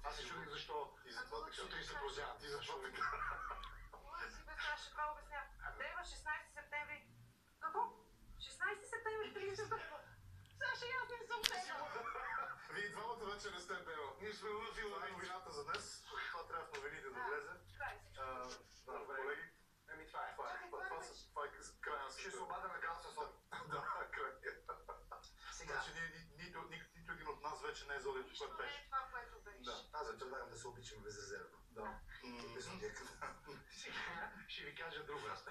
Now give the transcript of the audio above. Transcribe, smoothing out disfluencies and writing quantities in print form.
Аз се чудих защо ти за това така. сутрин се прозява. Ти за това така. Си без това ще право обясня. Дева 16 септември. Какво? 16 септември 30. Саша, аз не съм Дева. Вие двамата вече не сте Дева. Ние сме уловили новината за днес. Това трябва в новините да влезе. Да, колеги. Еми това е. Това е края на Ще се обадя на Ганса Сон. Да, края. Сега. Значи нито един от нас вече не е за Нищо което не е беше. това, което беше. Да. Аз предлагам да се обичаме безрезервно. Да. Без обект. Сега ще ви кажа друга.